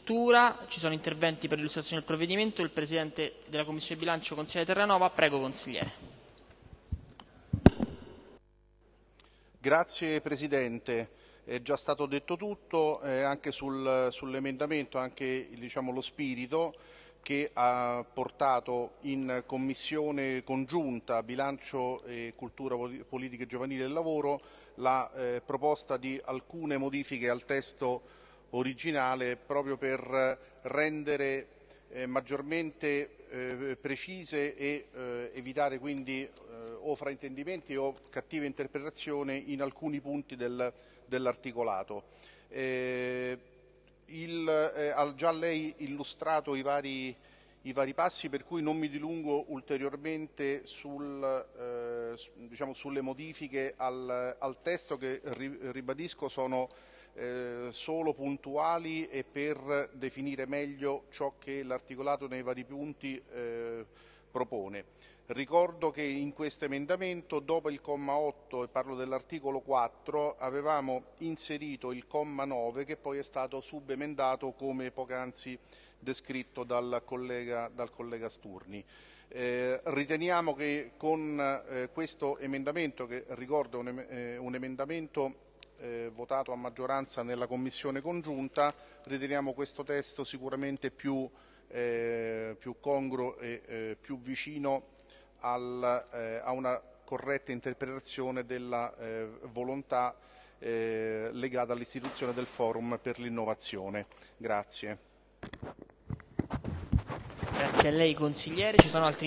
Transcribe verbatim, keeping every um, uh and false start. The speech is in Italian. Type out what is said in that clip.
Cultura. Ci sono interventi per l'illustrazione del provvedimento. Il Presidente della Commissione Bilancio, consigliere Terranova. Prego, consigliere. Grazie Presidente. È già stato detto tutto, eh, anche sul, sull'emendamento, anche diciamo, lo spirito che ha portato in Commissione congiunta Bilancio e Cultura, Politiche Giovanili e Lavoro la eh, proposta di alcune modifiche al testo originale proprio per rendere eh, maggiormente eh, precise e eh, evitare quindi eh, o fraintendimenti o cattive interpretazioni in alcuni punti del, dell'articolato. Eh, il, eh, ha già lei illustrato i vari, i vari passi, per cui non mi dilungo ulteriormente sul, eh, diciamo, sulle modifiche al, al testo che, ribadisco, sono Eh, solo puntuali e per definire meglio ciò che l'articolato nei vari punti eh, propone. Ricordo che in questo emendamento, dopo il comma otto, e parlo dell'articolo quattro, avevamo inserito il comma nove che poi è stato subemendato come poc'anzi descritto dal collega, dal collega Sturni. Eh, riteniamo che con eh, questo emendamento, che ricordo è un, eh, un emendamento Eh, votato a maggioranza nella Commissione congiunta, riteniamo questo testo sicuramente più, eh, più congruo e eh, più vicino al, eh, a una corretta interpretazione della eh, volontà eh, legata all'istituzione del Forum per l'innovazione. Grazie. Grazie a lei, consigliere. Ci sono altri